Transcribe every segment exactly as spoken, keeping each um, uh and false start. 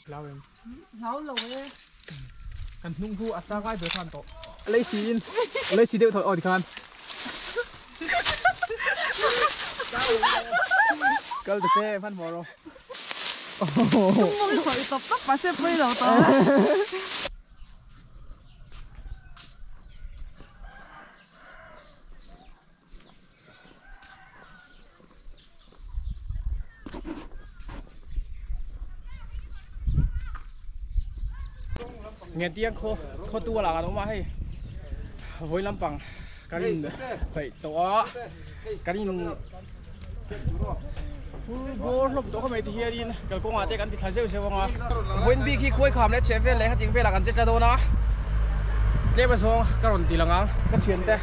lao em lao lâu ấy cần nung thu asa vai với thằng tổ lấy xin lấy xin đều thôi ở đi khăn câu được thế phan bò rồi không có khỏi tập tóc bà sẽ bây giờ tao nghe tiếng khô khô tua là nó mà hay với lắm bằng cái gì phải tổ cái gì vô lúc đó không ai thì đi cái công nghệ cái gì thay thế sao mà với bị khi cuối khám đấy chế về lấy hạt tiếng về là cái chết đâu nó chế bây giờ cái rốn tì là ngang cái chuyện đấy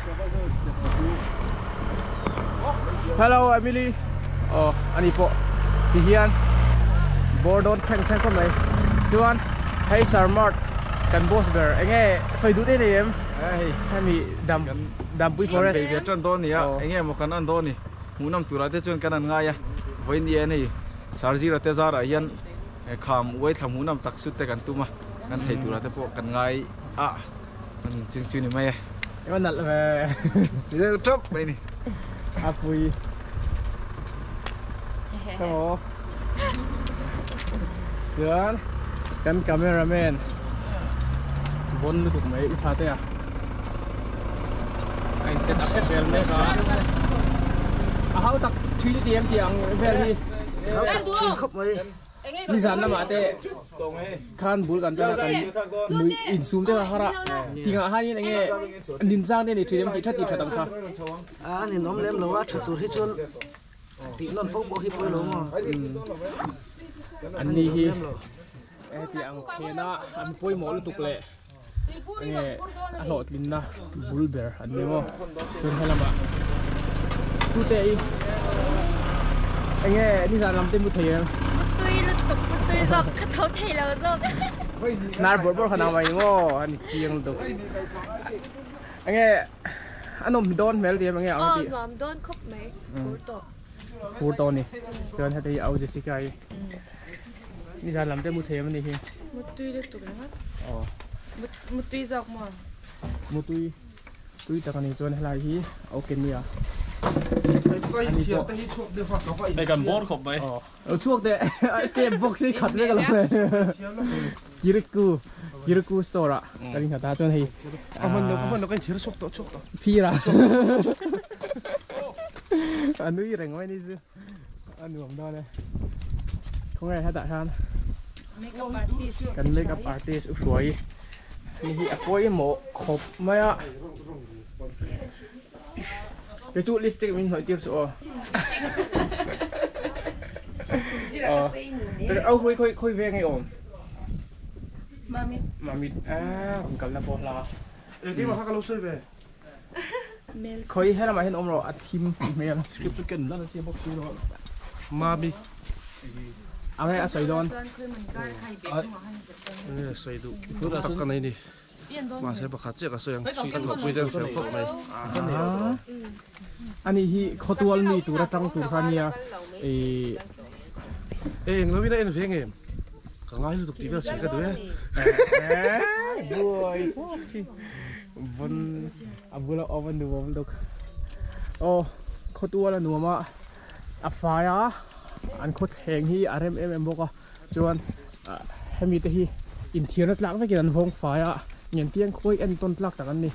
hello Emily oh anh đi bộ thì hiện Bordon chanh chanh không này chuan hey Sarmart cần boss bear anh nghe xoay đũa thế này em hay mi đầm đầm bụi forest bây giờ chân to nè anh nghe một cái ăn to nè muốn năm tuổi là thế chuan cái ăn ngay à với đi này sarji là thế ra rồi hiện khám với thằng muốn năm tắc suốt thế cần tu mà cần thấy tuổi là thế bộ cần ngay à cần chừng chừng này mày em ăn nặt về giờ chớp đây nè à bụi sao chuan cần cameraman vốn được mấy ít thế à anh set up set về này sao à hao tắc truy đi em tiếng về đi chỉ khóc mấy đi dàn làm thế khan bulกันจะกันลุยอินซูมได้ฮะระติงอ่ะฮะนี่ไงนินจางนี่ทรีมที่ทัดที่ทัดตั้งค่ะอ่านี่น้องเล่มเราว่าชัดตัวที่ชนตีนนฟุกบอกที่ปล่อยลงอ่ะอันนี้ที่เอติอังเคนะอันป่วยหมอลุตุกเล่เออหลอดลินนะบุลเบอร์อันนี้มั้งจนให้ละมาตุเตยเออนี่จะนำเต็มบุตรเทียนตุยลุตุกตุยหลอกขัดเขาเทแล้วหลอกนาร์บอร์บอร์ขนาดไหนมั้งอันนี้เชียงลุตุกเอออันนมโดนเมลเดียมั้งเงี้ยอ๋อนมโดนครบไหมพูดต่อพูดต่อนี่จนให้ที่เอาเจสสิก้านี่จะนำเต็มบุตรเทียนมันนี่เองมุตุยลุตุกนะครับอ๋อมุตุยจอกมั้งมุตุยตุยตะกันนี่จนให้ไรที่เอาเกนี่อ่ะไปกันบอสขบไปเอาช่วงเดะเจ็บบ็อกซี่ขัดเลยกันเลยกิริกูกิริกูสโตร์อะกันนี่ขัดตาจนให้เอามันเรามันเรากันเชื่อชกต่อชกต่อพี่ละอันนู้นยังไงนี่สิอันนู้นผมได้เลยเขาไงให้ตาทานกันเมคอัพอาร์ติสสวยนี่อ่ะก้อยหมกขบไหมอ่ะเดี๋ยวจุดลิปสติกมันหอยเตี้ยสัวแต่เอาคุยคุยคุยเวงไงอมมามิดมามิดอ่าผมกำลังบอกลาเอ้ยที่มาพักกันรู้สึกเว้ยคุยให้เรามาเห็นอมเราอัดทีมเมลสคริปต์สุดเก่งแล้วนะเชี่ยบอกชื่อเรามามิเอาให้อาศัยโดนเออใส่ดูพูดตักกันไหนดิมาใช้ประคัตเจ้าก็เสียงชิงกันหัวปุ้ยเดินเสียงพวกไหนอันนี้ที่เขาตัวมีตัวตั้งตัวคันนี้เอเองแล้วไม่ได้เอ็นเพียงเองก็ง่ายลูกตีเวลเสียกันด้วยบุยบนอับบุลเอาวันดูวันดูโอ้เขาตัวละหนูมาอัฟไฟอ่ะอันโคตรแหงที่อาร์เอ็มเอ็มเอ็มบอกว่าจวนให้มีแต่ที่อินเทียร์นัดลักไม่กี่นันฟงไฟอ่ะเงี้ยเตียงคุยเอ็นต้นลักแต่กันนี่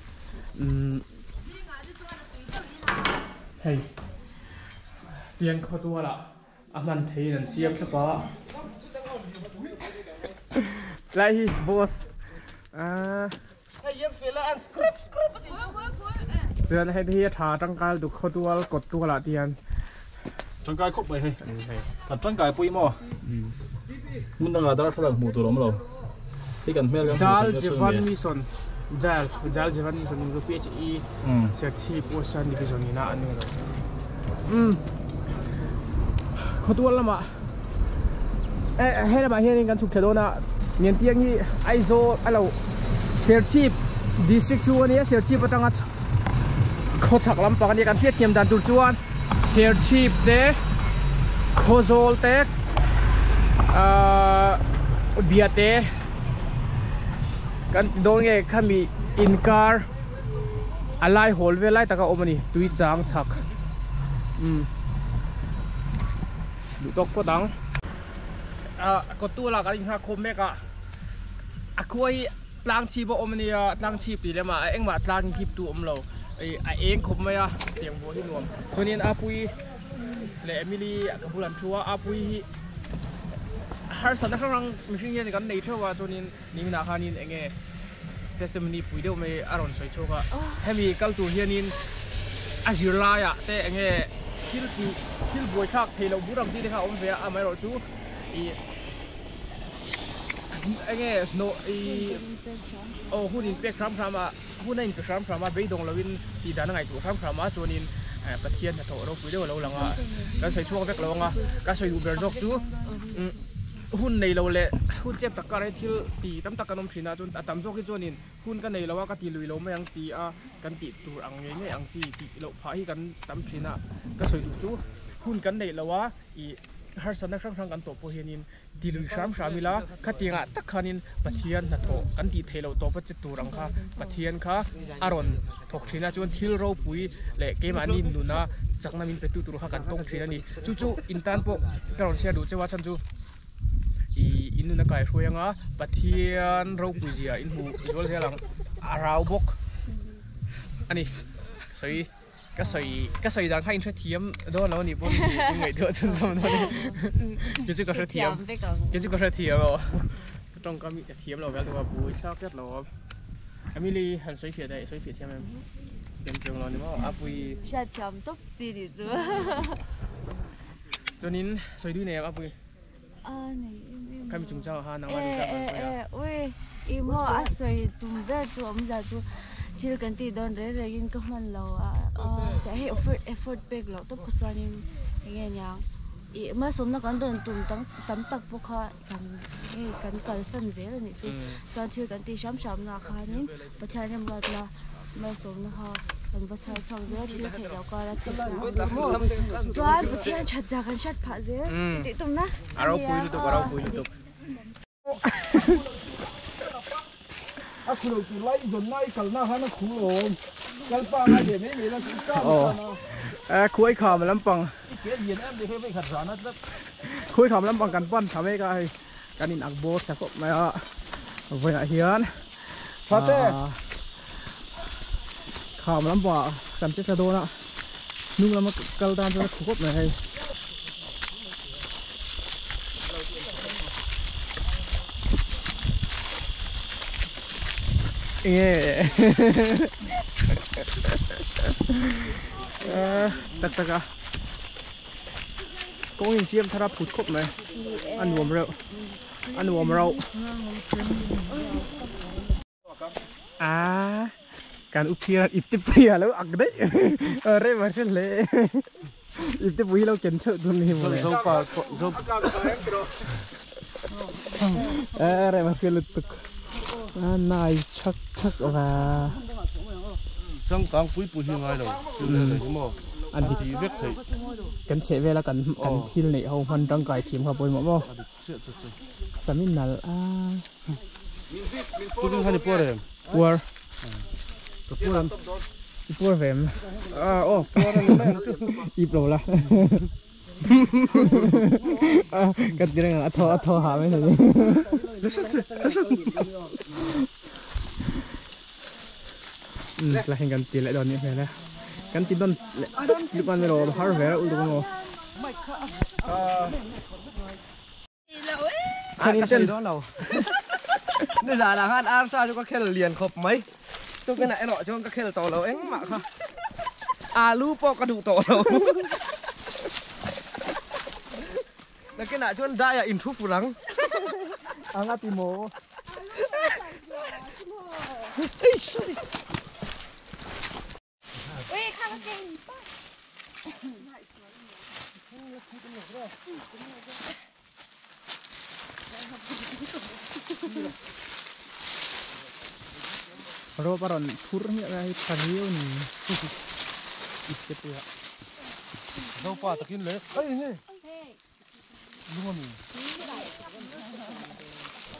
เฮ้ยเตียงเขาตัวละอันนั้นเทียนเสียบใช่ปะไล่บอสอ่าเตือนให้ที่ถ่าตั้งการดูเขาตัวกดตัวละเตียนร่างกายครบไปให้แต่ร่างกายปุ้ยมั่วมันต้องการทำหมูตัวล้มเราที่กันเมื่อกันจัลเจวันมิสันจัลจัลเจวันมิสันนี่ก็พีเอชอีเซ็กซี่โพสชันดิวิชั่นนี่นะอันนี้เราอืมเขาตัวละมาเอ๊ะให้เรามาเห็นกันสุดเฉดนะเงี้ยเตียงที่ไอโซอะไรเซอร์ชีพดิสทริกชัวนี่เซอร์ชีพประทังเขาถักลำปางนี่กันเพียรเทียมดันตุจวนเซอร์ชีพเดโคโซลเตกเบียเตกันโดนไงข้ามีอินการ์อะไรโหลเวลไล่ตะกะอมันนี่ตุยจางชักอืมดูตกพอดังอ่ะก็ตัวละกันอีกห้าคมเมกะอ่ะคุยตางชีบอมันนี่อ่ะตางชีปีเลยมาเอ็งมาตางกิบตัวอมเราไอ้เอ็งคมไหมอ่ะเสียงบัวที่นวมตัวนี้อาปุยและเอมิลี่กับผู้หลันชัวอาปุยฮาร์สันนะครับมีสิ่งนี้กันในเชื่อว่าตัวนี้นี่มีนาคานินเองเองเทสต์มันนี่ปุยเดียวไม่อารมณ์สวยโชกะให้มีกัลตัวเฮียนินอาจิลายะแต่เองทิลที่ทิลบวยชักเทลบุรัมที่เด็กเขาอมเสียอาไม่รู้จูอีเองโนอีโอ้หุ่นอินเป็กครัมครัมอ่ะหุ่นอินเป็กครัมครัมอ่ะไปดงลวินที่ด้านไหนตัวครัมครัมอ่ะตัวนี้ปะเทียนจะโถเราปุยเดียวเราหลังอ่ะก็ใส่ช่วงเป็กเราอ่ะก็ใส่ดูเบอร์จอกจูหุ่นในเราเละหุ่นเจ็บตะการให้ทิลตีตั้มตะการนมชินาจนตั้มจอกที่จวนนินหุ่นกันในเราว่าก็ตีลุยเราไม่ยังตีอ่ะกันตีตัวอังเงี้ยอังจีตีเราพายกันตั้มชินาก็ใส่ดูจูหุ่นกันในเราว่าอีฮาร์สันนักช่างกันตัวโปเฮนินตีลุยสามสามิลาขัดยังอ่ะตะการนินปะเทียนจะโถกันตีเทเราตัวปัจจุบันค่ะปะเทียนค่ะอารอนถกชินาจนทิลเราปุยเละเกมอันนี้นุน่าจากนั้นมินไปตู้ตัวกันตรงชินานี่จู่ๆอินตันโปกระโดดเชียร์ดูเจ้าว่าฉันจู่อินนุนักไก่ช่วยงะปะเทียนเราปุยเจียอินหูอินวัลเซียหลังอาราวบกอันนี้สวยก็สวยก็สวยดังให้อินเทอร์เทียมโดนแล้วนี่พวกนี้ยังไงเถอะจนสมบูรณ์ก็จะก็เทียมก็จะก็เทียมอ๋อต้องก็มีเทียมเราแบบว่าปุยชอบแค่เราอเมริหันสวยเสียได้สวยเสียใช่ไหมเป็นเพียงเราเนี่ยว่าอาปุยชาจำตุ๊บซีดิจูตัวนี้สวยด้วยเนี่ยอาปุยอ่าไหนใครมีจุ่มเจ้าฮะนางว่าจุ่มเจ้าคนสวยอ่ะเว้ยอีโมอาสวยตุ่มเบ็ดตัวมันจะจูที่กันตีโดนเรื่อยๆยินก็มันเราอ่ะแต่ให้ effort effort เป็กเราต้องคุยกันยังไงยังอีมาสมนักการโดนตุ่มตั้งตั้งตักพวกเขากันเอ้กันกันสั่นเสียเลยนี่จูตอนที่กันตีช้ำๆนาคานี่ประชาชนเราละมาสมนะคะกันประชาชนเยอะที่เห็นเราก็รักที่เราจวนประเทศชัดจากกันชัดผ่าเสียติดตรงนะเราคุยลุตุกเราคุยลุตุกอ่ะคุณลุงไล่จนไล่กันหน้าฮันคุณลุงกันป้าไล่เดี๋ยวนี้มีแล้วก้าวมาเออคุยข่าวมาลำปังเกี่ยเย็นแอมเดี๋ยวไม่ขัดสารนะคุยข่าวมาลำปังกันป้อนทำให้กันกันอินอักโบสแต่ก็ไม่อ่ะเวลาเฮียนพอเต้ข่าวมาลำปังกันเจสโดนะนุ่งแล้วมากระดานจะขุบหน่อยเอ๊ะตักตักอะก็ยังเชื่อมทาราพุทธครบไหมอันรวมเราอันรวมเราอ่าการอุปเทียนอิบติปีแล้วอักได้เออเร่มาเช่นเลยอิบติปีเราเก่งเท่าตัวนี้หมดเลยเออเร่มาเช่นลุตุกนายชักชักว่าจังกังปุยปุยยังไงเราอยู่เลยใช่ไหมอันที่เวกเลยกันเฉเวลากันกันที่เหล่าพันร่างกายทีมขับไปหมดบ่สามินัลอ่าปุยยังไงนี่ปวดเลยปวดปวดปวดเฟมอ่าโอ้ปวดอะไรนั่นอีโปรละกันจีนอัทออัทอหาไม่ถึงอืมแล้วเห็นกันจีนแล้วตอนนี้เห็นแล้วกันจีนต้นลูกมันไม่รอฮาร์เวอร์อุลตร้าคันนี้เต้นเราในสารอาหารอาร์ซ่าจุกก็แค่เรียนครบไหมจุกกันไหนหรอจุกก็แค่ต่อเราเองมาค่ะอาลูปอกระดูกต่อเราแล้วก็น่าชวนได้อะอินทูฝรั่งอังอาติโมเฮ้ยข้าวเก่งโรบารอนทุร์เนี่ยอะไรพันเดียวนี่อีกเจ็ดตัวเราป่าตะกินเลยเฮ้ยนี่ดูมัน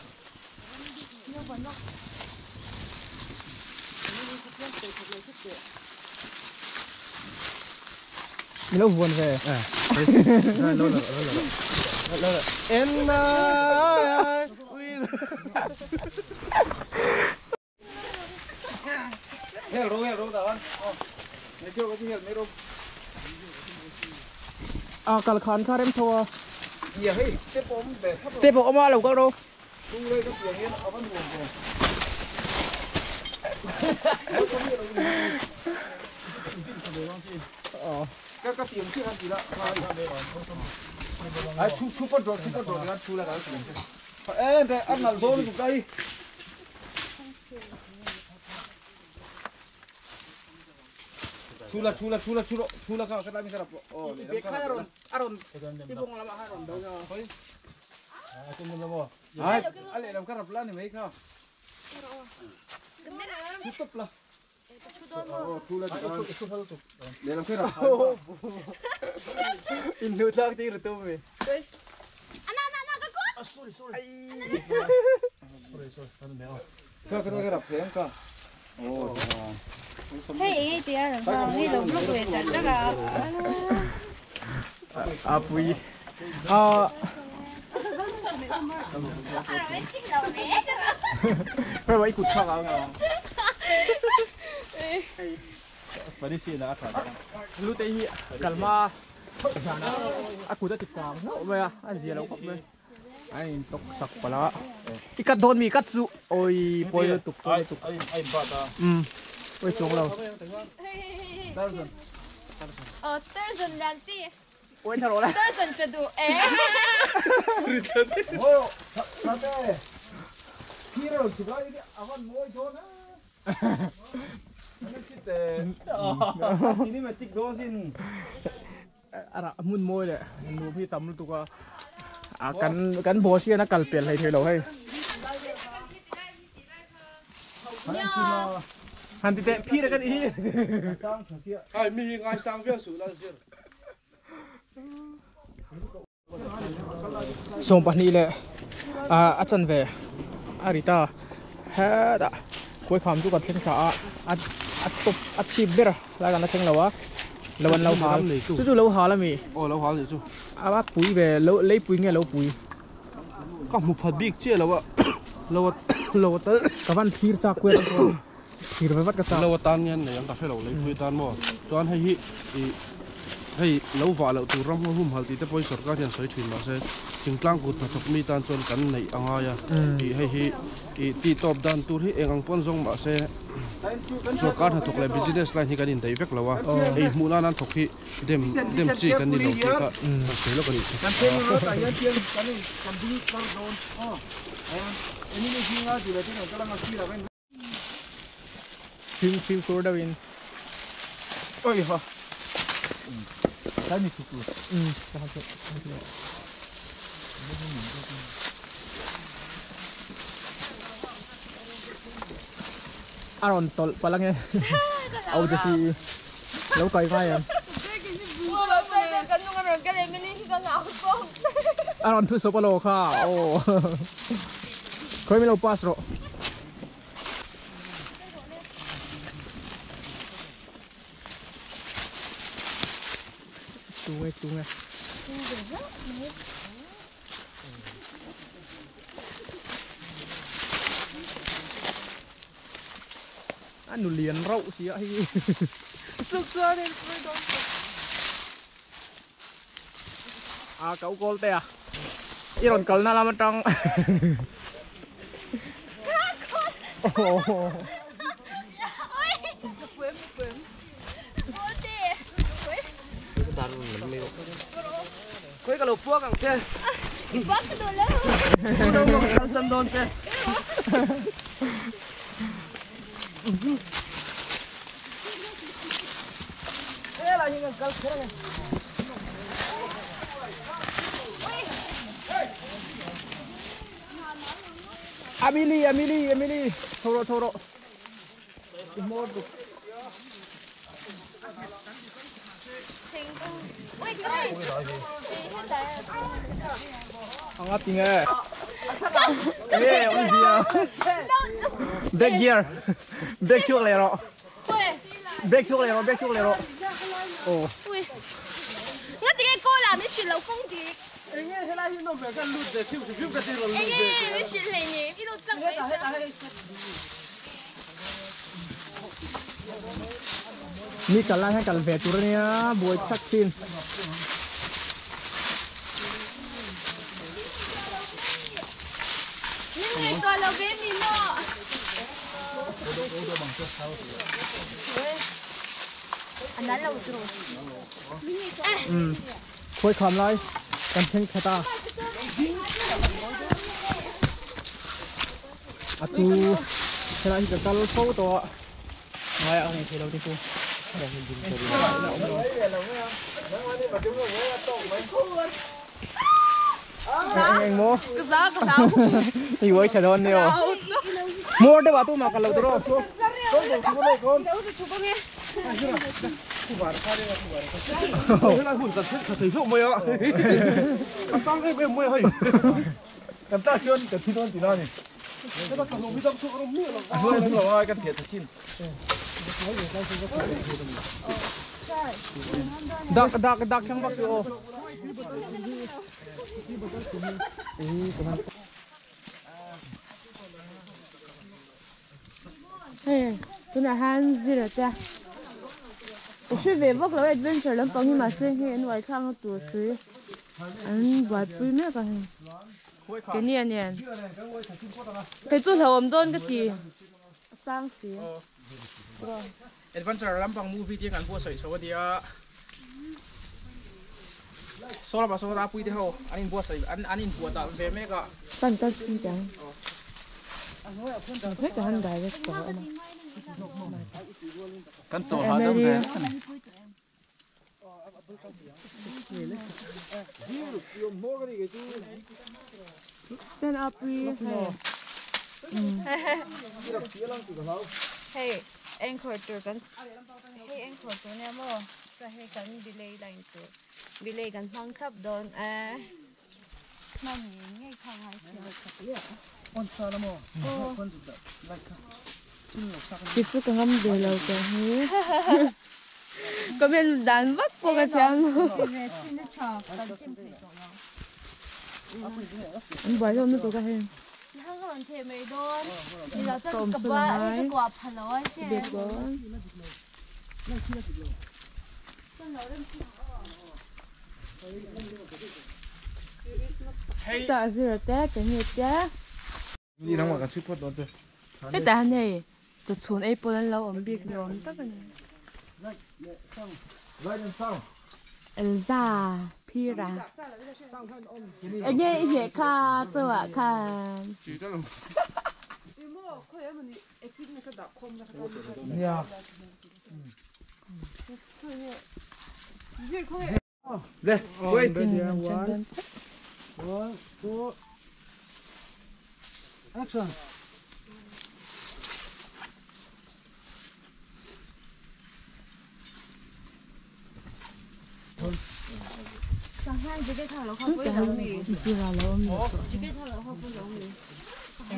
มีลูกวนเลยอ่ะโลดโลดโลดโลดเอ็นน่าวิลเฮ้ยรู้เฮ้ยรู้แต่ว่าในเที่ยวก็ที่เห็นไม่รู้อ่ากระคอนข้าเริ่มทัวร์อย่าให้เต็มผมแบบเต็มผมเอามาเราก็รู้ดูเลยก็เปลี่ยนเงี้ยเอาบ้านห่วงเลยอ๋อก็ก็เตรียมที่ทำดีแล้วไอ้ชูชูปนโดดชูปนโดดแล้วชูแล้วก็เตรียมเอ๊ะแต่อันนั้นโดนอยู่ไกลชูละชูละชูละชูละชูละก็ก็ได้ไม่สลับโอ้เด็กข้าอารมณ์อารมณ์ที่พงละมาอารมณ์เดี๋ยวจะเฮ้ยอ่าคุณละบ่ไอ้อะไรเราก็รับแล้วนี่ไหมครับชูตบละโอ้ชูละชูชูชูชูเดี๋ยวเราขึ้นรับอินดูทักที่รู้ตัวไหมอันนั้นอันนั้นก็กู sorry sorry sorry sorry อันนั้นก็ก็ก็รับเพลงก็โอ้ Hey, ini dia orang ni dong belum boleh jalan. Apa ini? Ah. Phải vậy cụt thằng nào? Phải đi xin đã cả. Lúc đấy kalma. Aku dah tikam. Vậy à? Anh gì đâu không vậy? Anh tóc sắc pala. Ikat don mi ikat su. Oi, poi le tuk, poi le tuk. Anh anh bata. Um. Ôi xuống lâu. Ờ, Tarzan là gì? Ôi thằng đó là. Tarzanจะดูเอ๊ะโอ้ท่านเต้พี่เราจุดอะไรเนี่ยอาวันมวยโดนนะนั่นคิดแต่สิ่งนี้มันจิกโดสินอะไรมุ่นมวยเลยดูพี่ตำรู้ตัวก็อ่ะกันกันโบเชียนะกันเปลี่ยนอะไรเธอเราให้ฮันติเตะพี่แล้วกันอีไอ้มีไงสร้างเพื่อสูแล้วเสียส่งปนีเลยอ่าอาจารย์เวอาริตาเฮ้ดะคุยความจุกันเช่นข้าอ่ะอ่ะตบอาชีพเบอร์แล้วกันนะเช่นเราวะเราวันเราหาจู่ๆเราหาแล้วมีโอ้เราหาเลยจู่อาว่าปุ๋ยเวเราเลี้ยปุ๋ยไงเราปุ๋ยก็มุพัดบิ๊กเชี่ยแล้ววะเราเราเตะกับวันทีร์จากคุยกันทีร์ไปวัดกันจ้าเราตานเงี้ยเนี่ยยังกับให้เราเลยคุยตานบ่ตอนให้ฮิให้เราฝ่าเราตัวร่ำหุ่มหัลตีแต่พอสุดก็ยังสวยถึงมาเสียถึงกลางกุดถูกมีตานจนกันในอ่างายาที่ให้ฮิที่ตบดันตัวที่เองอังปนทรงมาเสียสุดก็ถูกเลย business line ที่กันอินได้เวกแล้วว่าไอ้มูนานั้นถูกที่เดมเดมซีกันนี่เราที่ก็เสียแล้วกันอีกกันเชียงรถแต่ยังเชียงกันนี่กันดีกันโดนอ๋อไอ้อันนี้ไม่จริงอ่ะจุดที่เรากำลังขี่เราเป็นฟิล์มฟิล์มโคดาวินโอ้ยฮะใช่มีทุกตัวอืมใช่ครับอารอนตอลปะลังไงเอาจะสิแล้วไกลไงอ่ะอารอนทุสปโลค่ะโอ้เคยไม่เราปัสโรตูไงตูไงอันนู้เลียนเราเสียให้สุดยอดเลยอ่ะเกาโกลเตะอีรอนเกลน่าละมันจังโอ้โหคุยกับลูกพวกกันเจ้พวกกันโดนแล้วโดนกันสันโดนเจ้เอ๊ะเรายังกันกันเท่าไหร่อามิลีอามิลีอามิลีโทโรโทโรอีโมดAng ating eh. Eh, ano siya? เบรกเกียร์เบรกช่วงเลยเหรอเบรกช่วงเลยเหรอเบรกช่วงเลยเหรอโอ้喂，我这个过来你是老公的， 哎呀，现在是弄别个路的，去不去不去了路哎的。 呀，你是谁呢？一路走来走。 นี่กันล่างให้กันเวทุเรียบวยชักชิน你那个老板你喏。อันนั้นเราดูอืมคุยคำไรกันเช่นคาตาอะตูเวลาที่จะกันโฟตัวไงเอาไงที่เราที่กูเองเองโมกระซ่ากระซ่าอีไว้ฉลองเนี่ยโมได้ป่ะตู้มากันเราตัวรอคนเดี๋ยวชุบเลยคนเดี๋ยวจะชุบไงผู้บาดข้าได้ไหมผู้บาดข้าเวลาหุ่นตัดเส้นตัดสีพวกมวยอ่ะข้าสร้างให้เป็นมวยให้กันตาเชื่อกันที่โดนตีน่านี่แล้วก็ทำลงไม่ต้องชุบลงมือหรอกช่วยเราว่ากันเถียงชิ้นดักดักดักช่างบักอยู่เฮ้ยตัวน่ะฮันสิละจ้ะ我去微博了，adventure 人帮你嘛生黑，我看我多水，嗯，外背咩个黑，给念念，给做头我们都那个地，三十。 adventure ลำพังมูฟี่ที่กันพวกสวยสวัสดีอ่ะโซลาร์มาโซลาร์ปุยที่เขาอันนี้พวกสวยอันอันนี้พวกจะเป็นแม่ก็ตั้งแต่จริงจังเฮ้ยจะหันได้เลยก่อนมากันโจหาดำแดงเป็นอาปีเฮ้ยเอ็งขอตัวกันเฮ้ยเอ็งขอตัวเนี่ยมั้งจะให้กันบิเลย์ไลน์ตัวบิเลย์กันฟังขับโดนเอ๊ะมันง่ายข้างไงเสียกับเยอะคนซาลโม่คนจุดไล่ค่ะจิตก็งำเดือดเราจะเฮ้ยก็เป็นดันวัดปกติอ่ะอันบ่อยเราไม่ตัวกันเองถ้าเกิดเทไม่โดนเราจะกลับบ้านจะกว่าพันแล้วใช่ไหมเด็กก่อนแต่สิเราแจ๊กกันเนี่ยแจ๊กนี่ทั้งหมดกันชุดพอดโดนจ้ะแต่แต่เนี่ยจะชวนไอ้ปนเราอมบิ๊กยอมตั้งกันเอลซ่าพี่รักไอ้เนี่ยไอ้เนี่ยค่ะจังหวะค่ะเนี่ยเด้เว้ยวันวันตัว action 上海这个他老好不容易，是吧？老米，这个他老好不容易。 那个，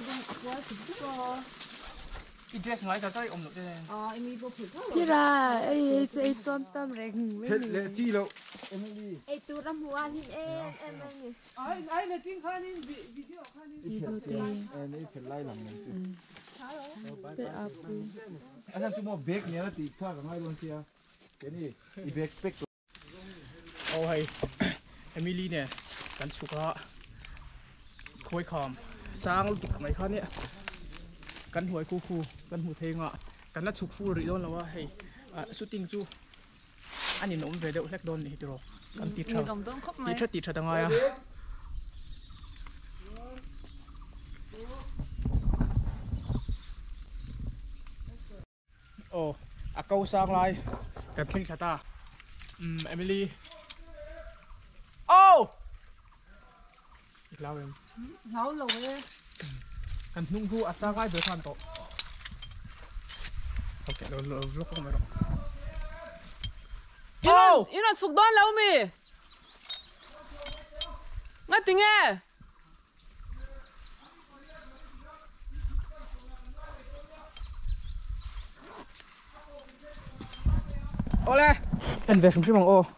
一dress ไงจะใส่อมหนุนได้เลยอ๋อมีพวกผิวพี่ราไอ้ไอ้ต้นต้นแรงไม่มีเละจี้แล้วเอ็มลี่ไอ้ตัวรำหัวนี่เอ็มเอ็มนี่ไอ้ไอ้เนี่ยจริงค่ะนี่วิดีโอค่ะนี่อีโดเต้อันนี้เป็นไล่หลังนี่แต่อาปูอันนั้นจุ่มเบรกเนี่ยนะตีข้ากับไม้โดนเสียเดี๋ยวนี้อีเบรกเป๊กโอ้ยเอมิลี่เนี่ยกันสุกะคุยคอมสร้างลูกไหนคะเนี่ยกันหวยคูคูกันหูเทงอ่ะกันนัดฉุกฟูริโดนแล้วว่าเฮ้ยสุดติงจูอันนี้น้องเวเดอร์เล็กโดนนี่ตัวกันติดเธอติดเธอติดเธอตั้งไงอ่ะโอ้อาเกาสร้างลายกันขึ้นคาตาอืมเอมิลี่โอ้อีกแล้วเองแล้วหลงเลยกันนุ่งผู้อาสาไว้เดือดทันโตโอเคเราเราลุกขึ้นมาแล้วอีนั่นอีนั่นสุกโดนแล้วมีงั้นติงเง่ lẽ anh về không biết bằng ô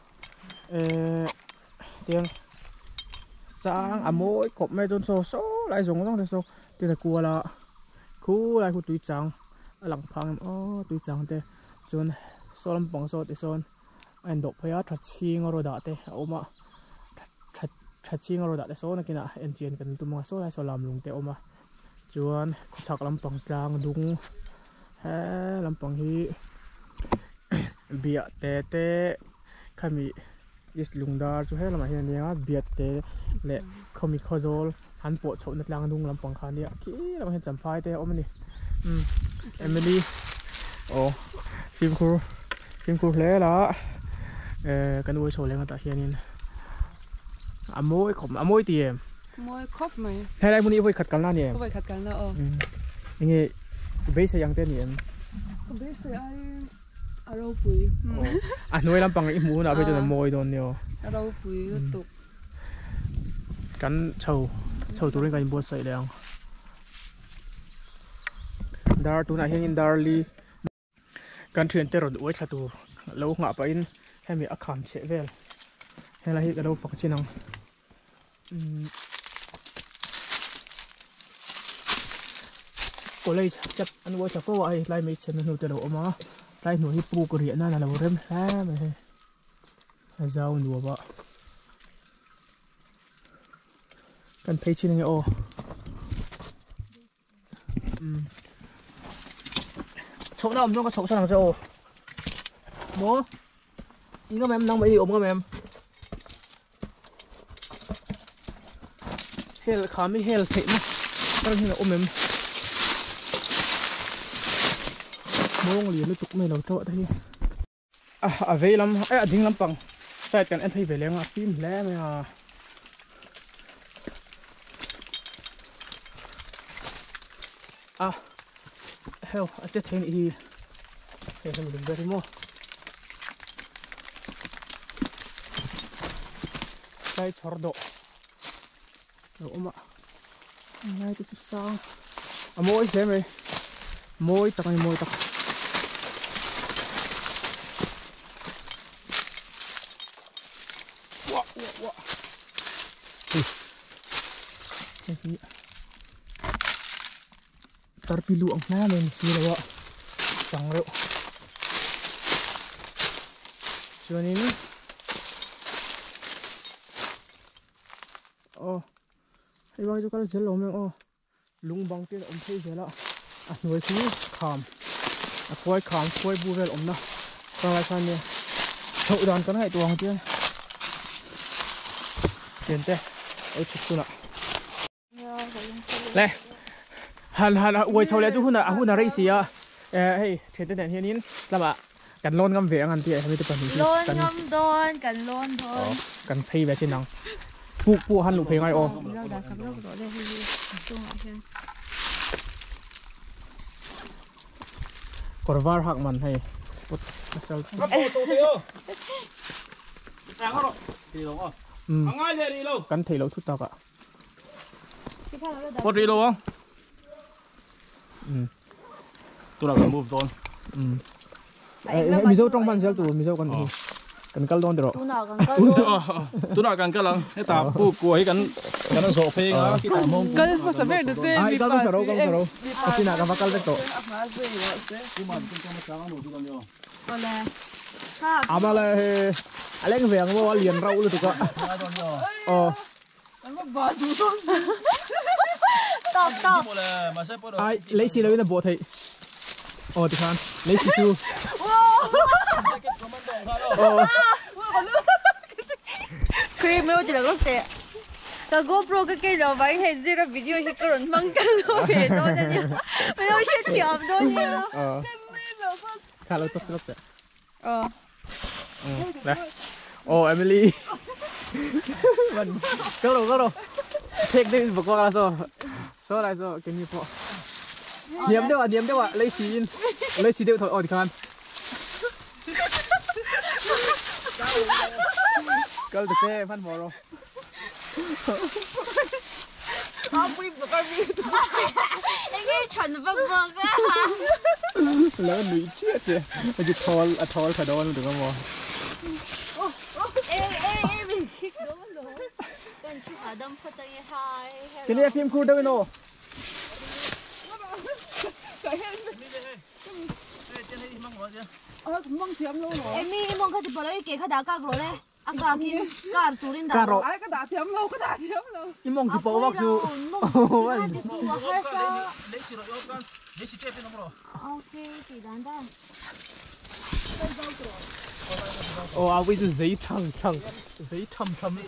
tiếng sáng à mỗi cột mấy tôn số số lại dùng nó để số thì là cua là cú lại cú túi trắng lằng phẳng ô túi trắng thế chôn số làm bằng số thì số anh đọc phải thật chi ngô rồi đã thế ôm ạ thật thật chi ngô rồi đã thế số này kia nè anh chiên cần tụi mà số lại số làm lùng thế ôm ạ chôn chắc làm bằng trắng đúng ha làm bằng hi bịa tê tê kami is lung dar chu hela ma hian ya biat te le khomi khozol han po chho nat lang dung lampang khan ya ki lam hen champhai te omani um Emily oh phim khu phim khu hle la eh kan wo chho leng ta hianin amoi khom amoi ti em Môi khóc mày. hay lai muni voi khat kalna ni em Có phải khát cắn nữa. nge be se yang te ni em Không biết sẽ ai ở đâu quý. à noi lampang i mu na be cho moi don yo Ở đâu quý tục. kan chho chho tu ring kan bo sai leng dar tu na hian darli kan thian te ro oi thatu lo nga pa in hemi akham che vel hela hi ka lo fak chinang ko lei chap an wo cha ko ai lai mai chen nu te lo ma lai nu hi pu ko ri na na lo rem ha me he zau nu ba kan phei chin nge o um chậu nào nó có chậu sang sao bố nhưng các em đang bị ốm các em hell khám đi hell thịt mà các em là ôm em bố liền liên tục mày đầu trội thế à à về lắm à dính lắm bằng sai cần em thấy về liền à phim lẽ mày à à hell à chết thế này thế thì mình đừng về mua cái chор độ độ mà ngay từ sau à môi thế mày môi tao này môi tao wow wow wow tarpilu ang namin sila wa sangro so ni ni oh hay ba jo kal sel lo me oh lung bang te om thei zela a noi khu kham a khoi kham khoi bu vel om na ka la san ne thau dan kan hai tuang te tiền te oi chuk tu na le han han uai chole chu huna huna rei sia eh hey thete den hianin lama kan lon ngam ve angan ti hemi te pani lon ngam don kan lon don kan phei ve chin nang pu pu han lu phei ngai o lo da sak lo ro de hi chung a hian korvar hak man hay spot sal Các bộ chỗ thế ơ Sáng rồi Thì đúng không? Thằng ai về đi đâu? kan thei lo thu ta ka Có đi đâu không? um Tôi là cần move on um mi zo trong ban sel tu mi zo kan kan kal don ro tu na kan kal don Tôi nói cần cái lần Cái tà bù cuối cần Cần nó sổ phê ngá Cái tà mông Cần phải sắp về được thế. ai kal do ro kal do ro asina ka bakal de to có lẽ ha amala he aleng ve ang wa lian rau lu tu ka oh stop stop ai lấy xì lấy nó bộ thầy ồ thì khan lấy xì chu cream mới chỉ là lúc tệ cái GoPro cái cái đó vậy hay gì là video thì cái人mang chân nó về đó nhaไม่ต้องเชื่อเสียมด้วยเนี่ย ờ khan lấy tốt tốt tệ เออ này ồ Emily mình có đâu có đâu take this book qua rồi số lại rồi cái gì po niệm đâu à niệm đâu à lấy xì lấy xì đều thôi ồ thì khan câu được thế phát mồ rồi anh ấy chuẩn vâng vâng á แล้วหนุ่ยเชี่ยเจ้มันจะทอลอะทอลถดอนถึงก็มอเอ้เอ้เอ้ไม่คิดโดนโดนกันชิหาดำพอใจหายทีนี้ฟิล์มคูดด้วยโนเออมองเทียมโลหรอเอ็มมี่มองเขาจะบอกเลยเก๋เขาด่ากากเลยอากากินกาตูรินด่าการรไอ้กระดาษเทียมโลกระดาษเทียมโลอีมงที่โป๊ะวักซูโอ้ว่าจะตัวฮาร์ซ่าโอเคกี่ด้านได้โอ้เอาไว้จะสีทั้งทั้งสีทำทำ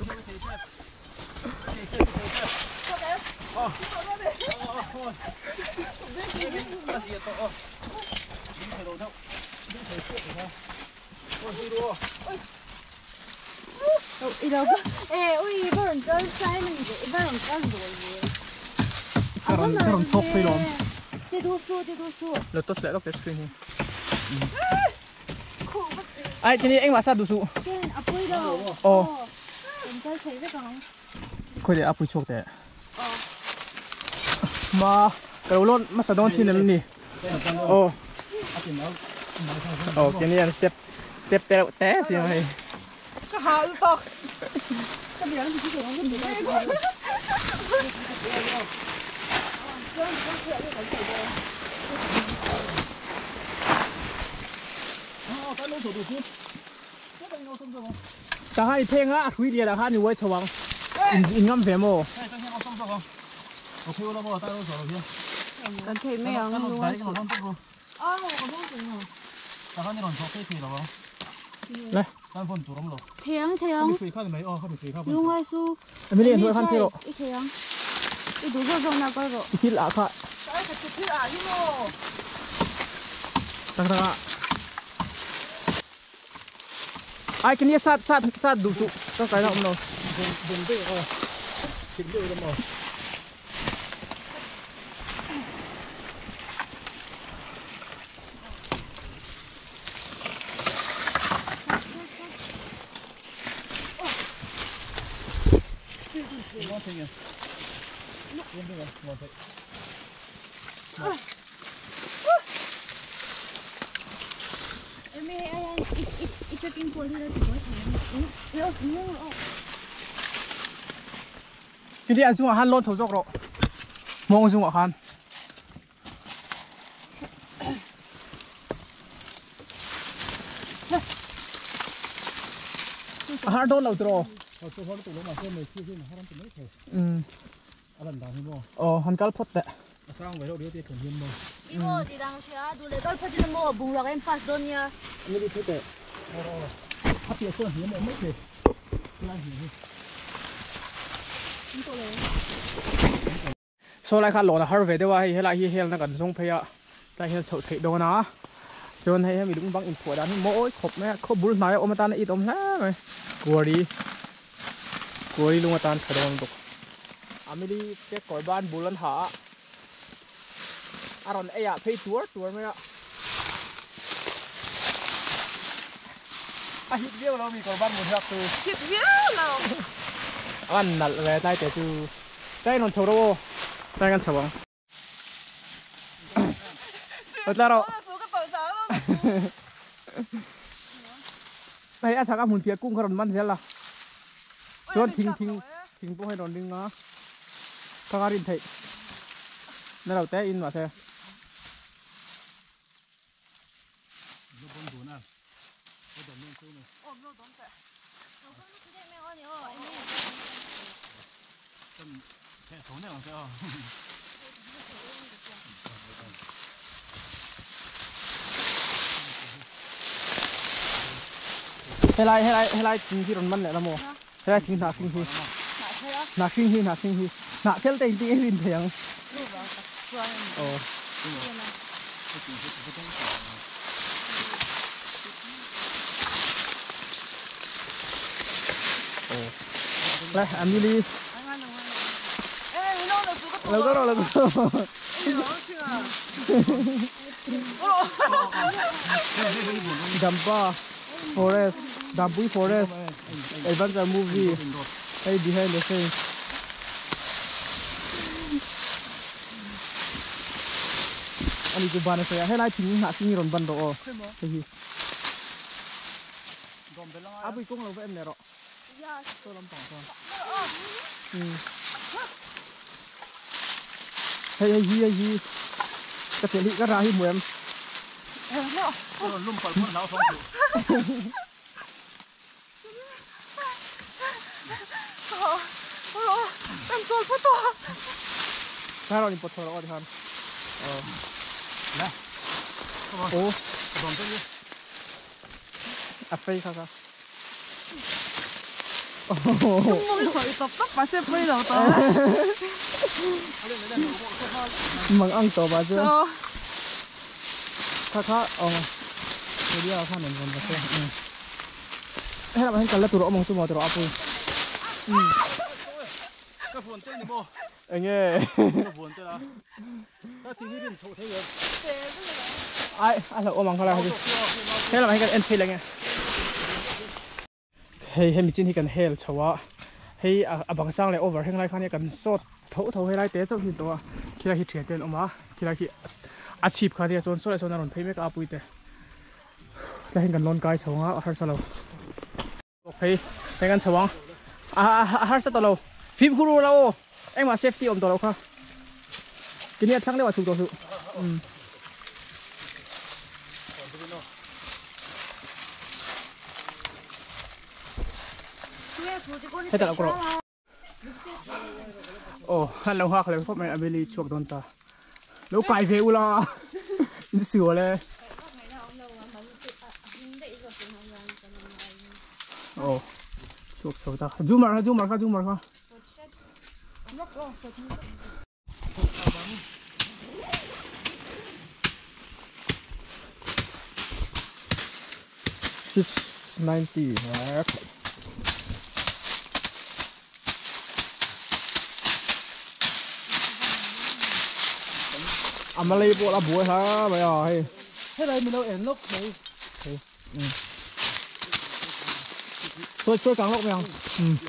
อีเราเอ้อุ้ยบ้านก็ใช้มันจะบ้านก็รวยเลยเอาบ้านจะดูสู้จะดูสู้เราตัวเล็กก็เป็นสิ่งนี้ไอ้ทีนี้เอ็งว่าซาดูสูเก่งอ่ะปุ้ยเราโอ้เป็นเจ้าใช้ได้ก่อนคุยเดี๋ยวอาปุยโชคแต่มาเกาล้นมาสะดอนที่นั่นนี่โอ้โอ้แค่นี้อันสเต็ปสเต็ปแต่แต่สิไงก็หาตอกก็เดี๋ยวที่ที่ของคุณดูได้แต่ให้เพลงอ่ะคุยเดียวแต่ให้หนูไว้ชวังอินอินงั้มเฟมโอกันเทไม่เอาไม่รู้อ้าวก็มองถึงเหรอเลยเทียงเทียงลุงไอ้สู้ไม่ได้เห็นด้วยพันเพลโลอีเทียงอีดูก็ส่งนักก็รู้อีคิดละค่ะไอ้กระติกที่อ่านที่โลตั้งตั้งอ่ะไอ้แค่นี้สัตว์สัตว์สัตว์ดูสูต้องใส่ละมันเราเอ็มมี่ไอ้อีอีอีจะกินปุ๋ยที่เราถือไว้เดี๋ยวเดี๋ยวทีนี้อาจุงอาหารล้นถูกจกหรอมองจุงอาหารอาหารโดนเราตัวอืมอ๋อฮันกัลพอดแต่อีโม่ดีดังเชียดูเลยก็พอดีโม่บุงหลอกเอ็มปัสโดนเนี่ยไม่ได้พูดแต่ถ้าเปลี่ยนส่วนหัวมันไม่เคยโซไลคันหล่อนะฮาร์เวย์ได้ว่าให้เฮล่าเฮลนักการส่งพยาได้เฮลเฉยโดนนะจนให้มีลุงบังอินผัวด้านนี้โม้ขบแม่ขบบุญหมายอมตานอีตอมแท้ไหมกลัวดีกลัวดีลุงตานขดอนตกอามิลีแกก่อยบ้านบุญลันหาอารอนเอียเพย์ตัวตัวไหมล่ะอาฮิตเดียวเรามีก่อยบ้านบุญรักตัวคิดเยอะเราอันนั่นแหละได้แต่จูได้นนทโรได้กันสว่างแล้วเราสู้ก็ต่อสาวเราไอ้อาชากาหุ่นเปียกุ้งขนมมันเสียละชวนทิ้งทิ้งทิ้งพวกให้โดนดึงนะข้างรินไทยนั่นเราแต่อินมาเสียให้ไล่ให้ไล่ให้ไล่ทิ้งที่รถมันเนี่ยละโมให้ไล่ทิ้งหนักทิ้งที่หนักทิ้งที่หนักทิ้งที่หนักเท่าแต่จริงๆไอ้รินเถียงโอ้โอ้来阿米莉哎，你弄的สู้ก็ต่อแล้วก็รอแล้วก็ Dampa Forest Dampui Forest Adventure movie hey behind the scenes อันนี้กูบานเสียให้ไล่ทิ้งหาทิ้งรอนบันโดอ๋อเฮ้ยอาบุยกุ้งเราไปเอ็มเนี่ยหรอตัวลำปางก่อนอืมเฮ้ยเฮ้ยเฮ้ยกระเทียมกระไรเหมือนเฮ้ยเนาะลุ่มปล่อยพ้นแล้วสองตัวโอ้โหเป็นตัวผู้ตัวถ้าเรานี่ปวดท้องเราก็ทานเออนะโอ้โดนตัวนี้อัดไปค่ะค่ะโอ้โหมึงคอยตบตับมาเซฟไม่เหรอตัวมึงอังตัวมาเจ้าค่ะค่ะอ๋อเดี๋ยวข้าหนึ่งคนมาเสียให้เราให้กันแล้วตัวเรามองตัวมองตัวเราเอาไปอืมก็ฝนเต้นนี่โม่เองเงี้ยก็ฝนเต้นละถ้าทีนี้เป็นโชว์เท่เลยไอ้ไอ้เราเอามังเขาแล้วดิให้เราให้กันเอ็นพีอะไรเงี้ยให้ให้มีจินที่กันเฮลชัวให้อ่ะบางสร้างเลยโอเวอร์ให้ไรข้างนี้กันโซดเท่าเท่าให้ไรเตะเจ้าหินตัวคิดอะไรคิดเฉียดเดินออกมาคิดอะไรคิดอาชีพข้าเนี่ยโซนโซนโซนนั่นพี่ไม่กล้าปุยเตะจะให้กันล้นกายชัวร์อาหารสลับโอเคให้กันชัวร์อาอาหารสลับฟิบคูรูเราเอ็งมาเซฟตี้อมตัวเราค่ะกินเนี่ยทั้งเดียวถูกตัวสุอืมให้แต่ละกรอบโอ้ฮัลโหลฮักเลยพวกมันอเมริกช่วงโดนตาแล้วไก่เพลล่ะนี่สวยเลยโอ้ช่วงโซดาจูมาค่ะจูมาค่ะจูมาค่ะsix ninety นะครับอามาเลยปวดละบัวฮะไปอ่ะให้ให้ไรมีเราเอ็นลูกไหนช่วยช่วยกลางลูกยังอืม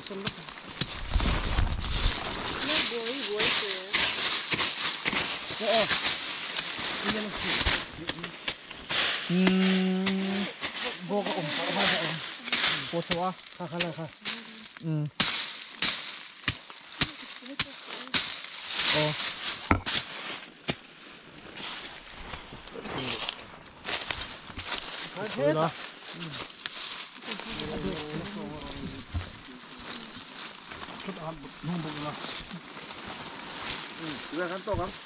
อืมโบก็อมเขาให้เขาอมโบชัวค่ะค่ะเลยค่ะอืมโอ้เฮ้ยนะชุดอาหารนุ่มบุกนะอืมเรื่องขั้นตอนครับ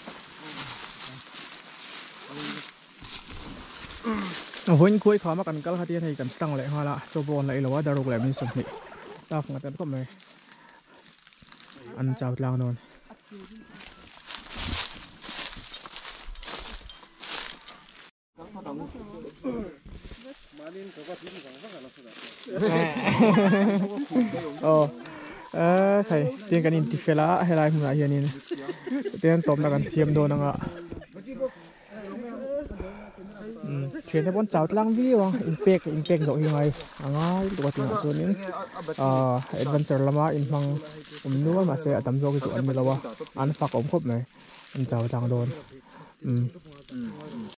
โอ้ยคุยขอมากันก็แล้วที่ให้กันตั้งเลยฮะละโจบอลเลยหรือว่าดารุกเลยมีส่วนนี้ตาฟังกันก็ไม่อันเจ้าลางนนโอ้เออใช่เตียงกันอินทิเฟล่าให้ลายมืออะไรนี่เตียงตบแล้วกันเสียมโดนนังอ่ะเขียนในบนเจ้าลังวิวอินเปกอินเปกสองยังไงอ่ะง่ายตัวที่ตัวนี้อ่าเอ็ดเวนเจอร์ละมาอินฟังผมนึกว่ามาเสียตำโจกี่ตัวอันนี้แล้ววะอันฝักอมครบไหมอันเจ้าลังโดนอืม